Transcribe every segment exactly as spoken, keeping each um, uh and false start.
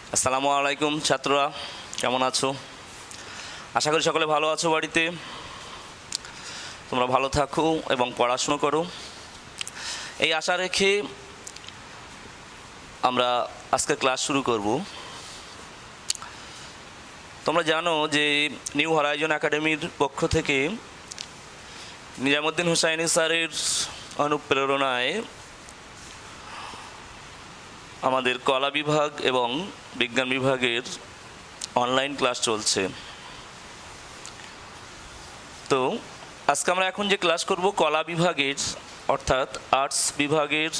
আসসালামু আলাইকুম ছাত্ররা, কেমন আছো? আশা করি সকলে ভালো আছো। বাড়িতে তোমরা ভালো থাকো এবং পড়াশুনো করো, এই আশা রেখে আমরা আজকে ক্লাস শুরু করব। তোমরা জানো যে নিউ হরাইজন একাডেমির পক্ষ থেকে নিজামুদ্দিন হুসাইনি স্যারের অনুপ্রেরণায় আমাদের কলা বিভাগ এবং বিজ্ঞান বিভাগের অনলাইন ক্লাস চলছে। তো আজকে আমরা এখন যে ক্লাস করব কলা বিভাগের অর্থাৎ আর্টস বিভাগের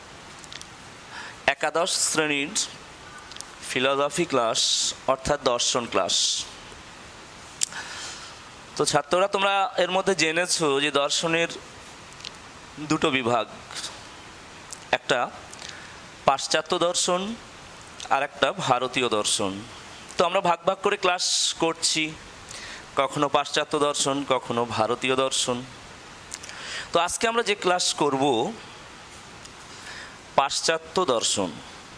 একাদশ শ্রেণীর ফিলোসফি ক্লাস অর্থাৎ দর্শন ক্লাস। তো ছাত্ররা, তোমরা এর মধ্যে জেনেছো যে দর্শনের দুটো বিভাগ, একটা পাশ্চাত্য দর্শন আর একটা ভারতীয় দর্শন। তো আমরা ভাগ ভাগ করে ক্লাস করছি, কখনো পাশ্চাত্য দর্শন, কখনো ভারতীয় দর্শন। তো আজকে আমরা যে ক্লাস করব পাশ্চাত্য দর্শন।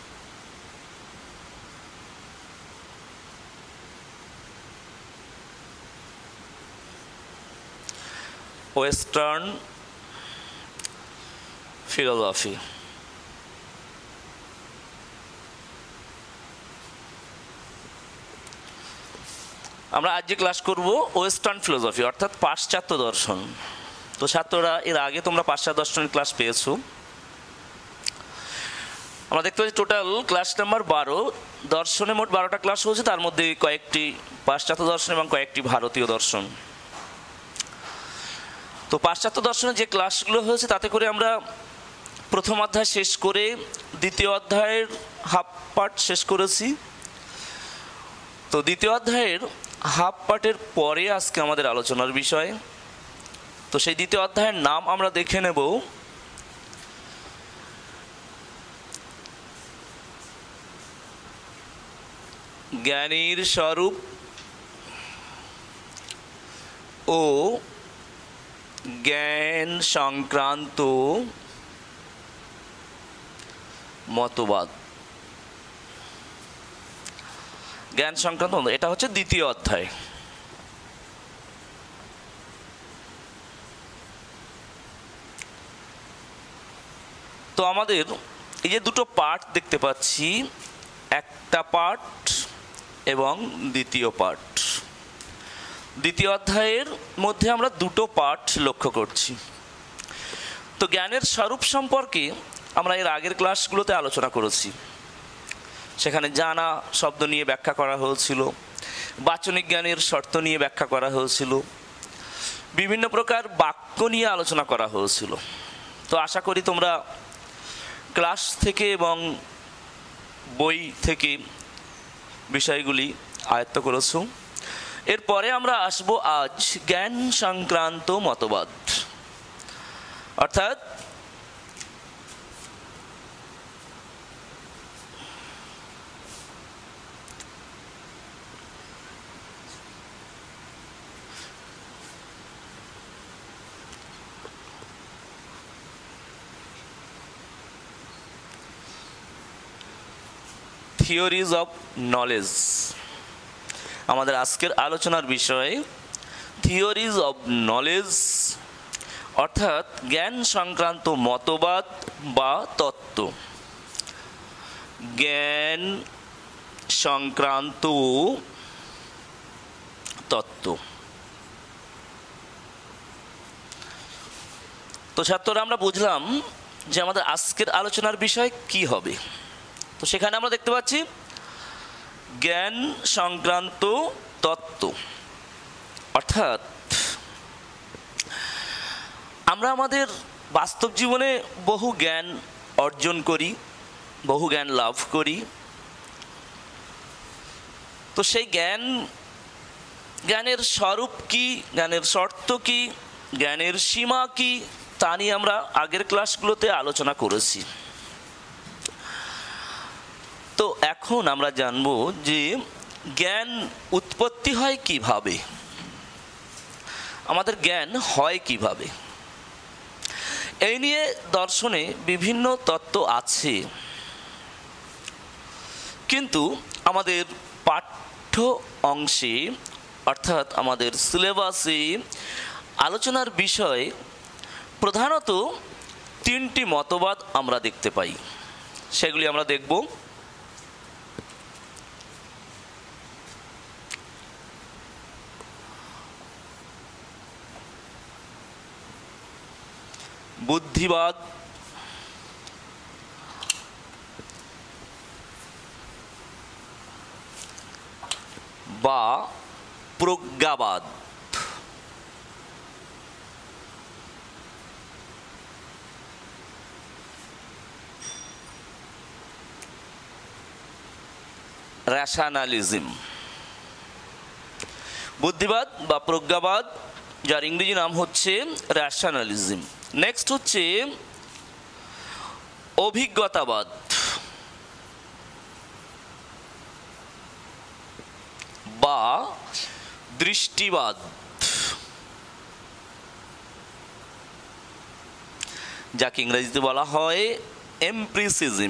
Western philosophy. আমরা আজ যে ক্লাস করব ওয়েস্টার্ন ফিলোসফি অর্থাৎ পাশ্চাত্য দর্শন। তো ছাত্ররা, এর আগে তোমরা পাশ্চাত্য দর্শনের ক্লাস পেয়েছো। আমরা দেখতে পাচ্ছি টোটাল ক্লাস নাম্বার বারো। দর্শনে মোট বারোটা ক্লাস হয়েছে, তার মধ্যে কয়েকটি পাশ্চাত্য দর্শন এবং কয়েকটি ভারতীয় দর্শন। তো পাশ্চাত্য দর্শনের যে ক্লাসগুলো হয়েছে তাতে করে আমরা প্রথম অধ্যায় শেষ করে দ্বিতীয় অধ্যায়ের হাফ পার্ট শেষ করেছি। তো দ্বিতীয় অধ্যায়ের হাফ পার্টের পরে আজকে আমাদের আলোচনার বিষয়। তো সেই দ্বিতীয় অধ্যায়ের নাম আমরা দেখে নেব জ্ঞানীর স্বরূপ ও জ্ঞান সংক্রান্ত মতবাদ। জ্ঞান সংক্রান্ত, এটা হচ্ছে দ্বিতীয় অধ্যায়। তো আমাদের এই যে দুটো পার্ট দেখতে পাচ্ছি, একটা পার্ট এবং দ্বিতীয় পার্ট। দ্বিতীয় অধ্যায়ের মধ্যে আমরা দুটো পার্ট লক্ষ্য করছি। তো জ্ঞানের স্বরূপ সম্পর্কে আমরা এর আগের ক্লাসগুলোতে আলোচনা করেছি। সেখানে জানা শব্দ নিয়ে ব্যাখ্যা করা হয়েছিল, বাচনিক জ্ঞানের শর্ত নিয়ে ব্যাখ্যা করা হয়েছিল, বিভিন্ন প্রকার বাক্য নিয়ে আলোচনা করা হয়েছিল। তো আশা করি তোমরা ক্লাস থেকে এবং বই থেকে বিষয়গুলি আয়ত্ত করেছো। এরপরে আমরা আসবো আজ জ্ঞান সংক্রান্ত মতবাদ, অর্থাৎ থিওরিজ অফ নলেজ। আমাদের আজকের আলোচনার বিষয় থিওরিজ অফ নলেজ অর্থাৎ জ্ঞান সংক্রান্ত মতবাদ বা তত্ত্ব। জ্ঞান সংক্রান্ত তত্ত্ব। তো ছাত্ররা, আমরা বুঝলাম যে আমাদের আজকের আলোচনার বিষয় কি হবে। তো সেখানে আমরা দেখতে পাচ্ছি জ্ঞান সংক্রান্ত তত্ত্ব, অর্থাৎ আমরা আমাদের বাস্তব জীবনে বহু জ্ঞান অর্জন করি, বহু জ্ঞান লাভ করি। তো সেই জ্ঞান জ্ঞানের স্বরূপ কি, জ্ঞানের শর্ত কি, জ্ঞানের সীমা কি, তা নিয়ে আমরা আগের ক্লাসগুলোতে আলোচনা করেছি। তো এখন আমরা জানব যে জ্ঞান উৎপত্তি হয় কিভাবে, আমাদের জ্ঞান হয় কিভাবে। এই নিয়ে দর্শনে বিভিন্ন তত্ত্ব আছে, কিন্তু আমাদের পাঠ্য অংশে অর্থাৎ আমাদের সিলেবাসে আলোচনার বিষয় প্রধানত তিনটি মতবাদ আমরা দেখতে পাই, সেগুলি আমরা দেখব। বুদ্ধিবাদ, বা প্রজ্ঞাবাদ। র্যাশনালিজম। বুদ্ধিবাদ বা প্রজ্ঞাবাদ, যার ইংরেজি নাম হচ্ছে র্যাশনালিজম। নেক্সট হচ্ছে অভিজ্ঞতাবাদ বা দৃষ্টিবাদ, যাকে ইংরেজিতে বলা হয় এমপ্রিসিজম।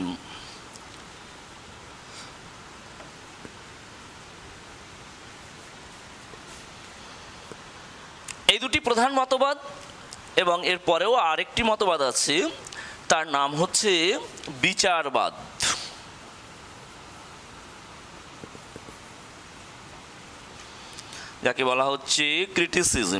এই দুটি প্রধান মতবাদ, এবং এর পরেও আরেকটি মতবাদ আছে, তার নাম হচ্ছে বিচারবাদ। যাকে বলা হচ্ছে ক্রিটিসিজম।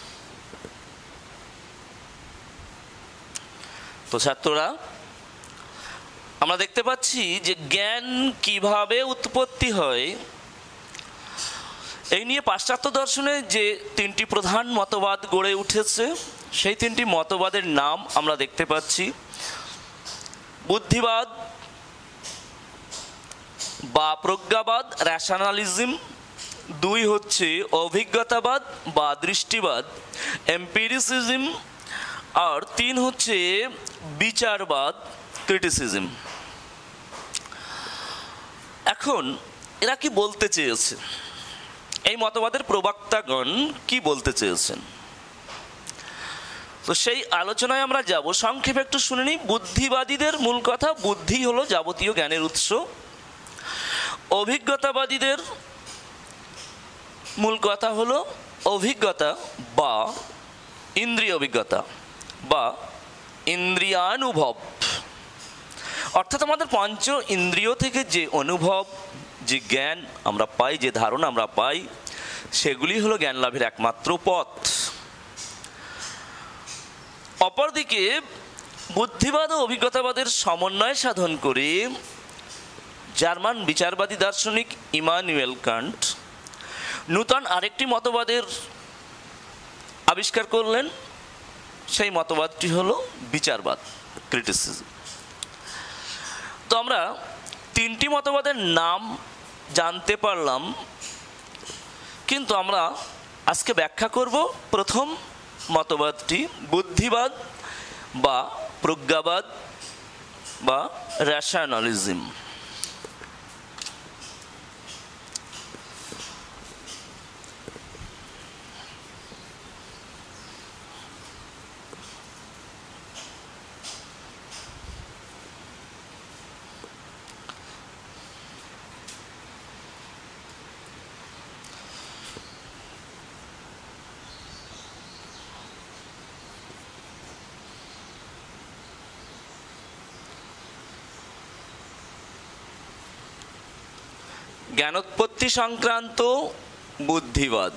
তো ছাত্ররা, আমরা দেখতে পাচ্ছি যে জ্ঞান কিভাবে উৎপত্তি হয় এই নিয়ে পাশ্চাত্য দর্শনে যে তিনটি প্রধান মতবাদ গড়ে উঠেছে, সেই তিনটি মতবাদের নাম আমরা দেখতে পাচ্ছি। বুদ্ধিবাদ বা প্রজ্ঞাবাদ, র্যাশনালিজম। দুই হচ্ছে অভিজ্ঞতাবাদ বা দৃষ্টিবাদ, এম্পিরিসিজম। আর তিন হচ্ছে বিচারবাদ, ক্রিটিসিজম। এখন এরা কি বলতে চেয়েছে, এই মতবাদের প্রবক্তাগণ কি বলতে চেয়েছেন, তো সেই আলোচনায় আমরা যাব। সংক্ষেপে একটু শুনে নিই। বুদ্ধিবাদীদের মূল কথা, বুদ্ধি হলো যাবতীয় জ্ঞানের উৎস। অভিজ্ঞতাবাদীদের মূল কথা হলো অভিজ্ঞতা বা ইন্দ্রিয় অভিজ্ঞতা বা ইন্দ্রিয়ানুভব, অর্থাৎ আমাদের পঞ্চ ইন্দ্রিয় থেকে যে অনুভব, যে জ্ঞান আমরা পাই, যে ধারণা আমরা পাই, সেগুলি হলো জ্ঞান লাভের একমাত্র পথ। অপরদিকে বুদ্ধিবাদ ও অভিজ্ঞতাবাদের সমন্বয় সাধন করে জার্মান বিচারবাদী দার্শনিক ইমানুয়েল কান্ট নূতন আরেকটি মতবাদের আবিষ্কার করলেন। সেই মতবাদটি হলো বিচারবাদ, ক্রিটিসিজম। তো আমরা তিনটি মতবাদের নাম জানতে পারলাম, কিন্তু আমরা আজকে ব্যাখ্যা করব প্রথম মতবাদটি, বুদ্ধিবাদ বা প্রজ্ঞাবাদ বা র্যাশনালিজম। জ্ঞানোৎপত্তি সংক্রান্ত বুদ্ধিবাদ।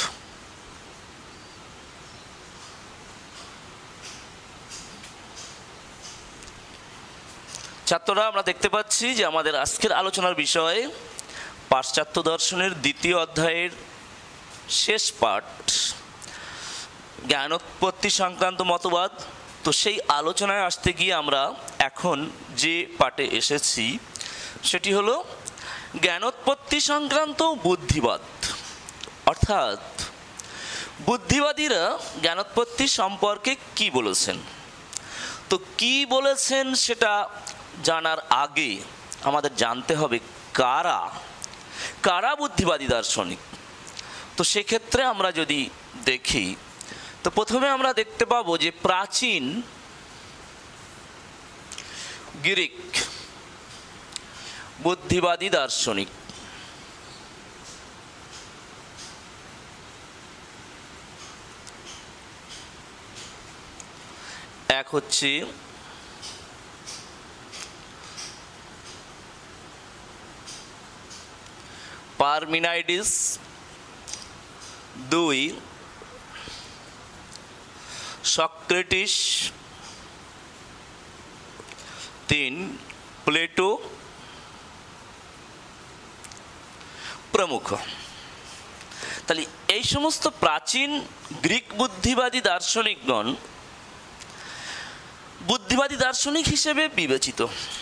ছাত্ররা, আমরা দেখতে পাচ্ছি যে আমাদের আজকের আলোচনার বিষয় পাশ্চাত্য দর্শনের দ্বিতীয় অধ্যায়ের শেষ পাঠ, জ্ঞানোৎপত্তি সংক্রান্ত মতবাদ। তো সেই আলোচনায় আসতে গিয়ে আমরা এখন যে পাঠে এসেছি সেটি হলো জ্ঞানোৎপত্তি সংক্রান্ত বুদ্ধিবাদ। অর্থাৎ বুদ্ধিবাদীরা জ্ঞানোৎপত্তি সম্পর্কে কি বলেছেন। তো কি বলেছেন সেটা জানার আগে আমাদের জানতে হবে কারা কারা বুদ্ধিবাদী দার্শনিক। তো সেক্ষেত্রে আমরা যদি দেখি, তো প্রথমে আমরা দেখতে পাবো যে প্রাচীন গ্রিক বুদ্ধিবাদী দার্শনিক এক হচ্ছে পারমিনাইডিস, দুই সক্রেটিস, তিন প্লেটো প্রমুখ। তাহলে এই সমস্ত প্রাচীন গ্রিক বুদ্ধিবাদী দার্শনিকগণ বুদ্ধিবাদী দার্শনিক হিসেবে বিবেচিত,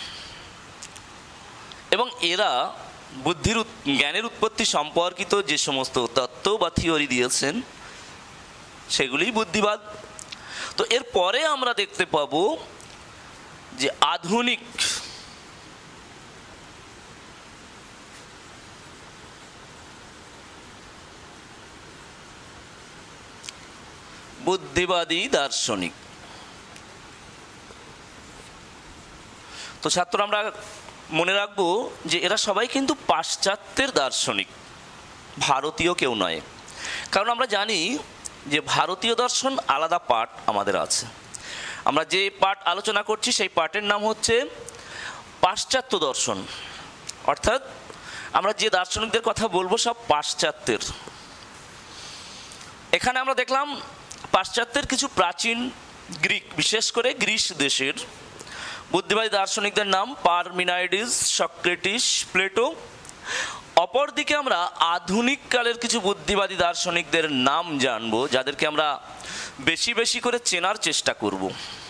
এবং এরা বুদ্ধির জ্ঞানের উৎপত্তি সম্পর্কিত যে সমস্ত তত্ত্ব বা থিওরি দিয়েছেন সেগুলি বুদ্ধিবাদ। তো এর পরে আমরা দেখতে পাবো যে আধুনিক বুদ্ধিবাদী দার্শনিক। তো ছাত্র আমরা মনে রাখবো যে এরা সবাই কিন্তু পাশ্চাত্যের দার্শনিক, ভারতীয় কেউ নয়। কারণ আমরা জানি যে ভারতীয় দর্শন আলাদা পাঠ আমাদের আছে। আমরা যে পাঠ আলোচনা করছি সেই পাঠের নাম হচ্ছে পাশ্চাত্য দর্শন, অর্থাৎ আমরা যে দার্শনিকদের কথা বলবো সব পাশ্চাত্যের। এখানে আমরা দেখলাম পাশ্চাত্যের কিছু প্রাচীন গ্রিক, বিশেষ করে গ্রিস দেশের বুদ্ধিবাদী দার্শনিকদের নাম পারমিনাইডিস, সক্রেটিস, প্লেটো। অপরদিকে আমরা আধুনিক কালের কিছু বুদ্ধিবাদী দার্শনিকদের নাম জানবো, যাদেরকে আমরা বেশি বেশি করে চেনার চেষ্টা করব।